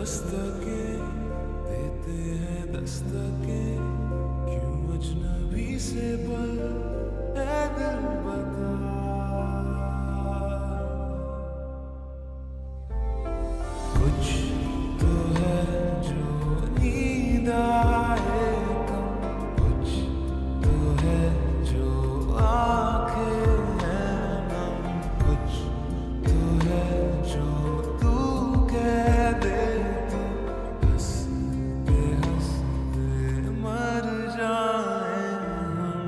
दस्तकें देते हैं दस्तकें, क्यों अजनबी से पल है दिल बता। कुछ तो है जो नींद आए कम, कुछ तो है जो आंखें हैं नम, कुछ तो है जो तू कह दे तो हंसते हंसते मर जाए हम।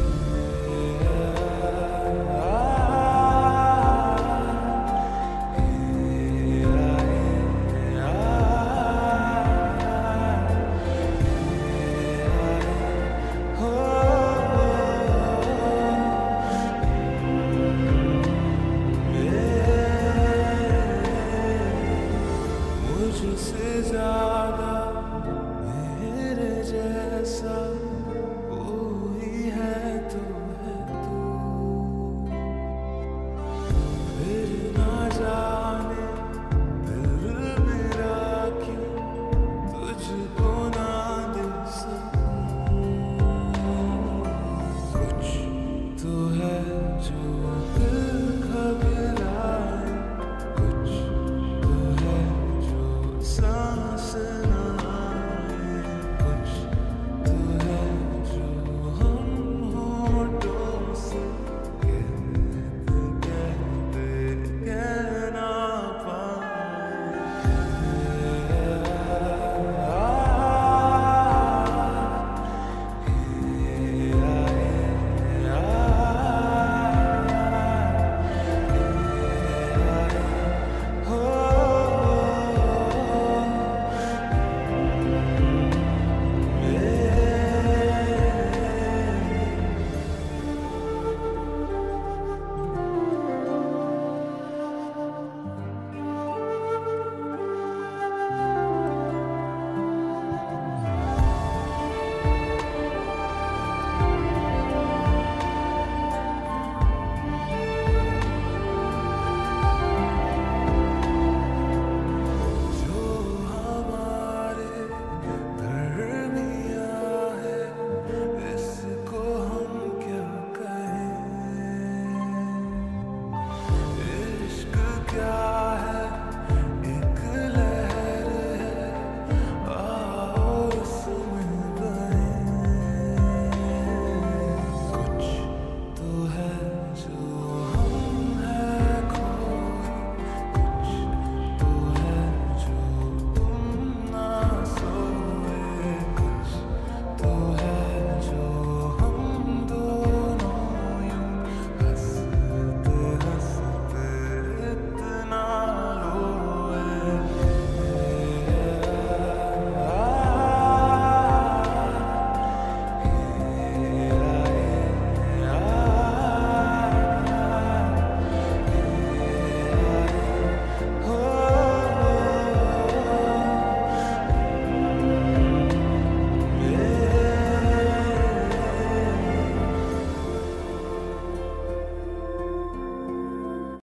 मुझसे ज्यादा मेरे जैसा कोई है तो है तू, फिर ना जाने दिल मेरा क्यों तुझको ना दे सकूं। कुछ तो है जो दिल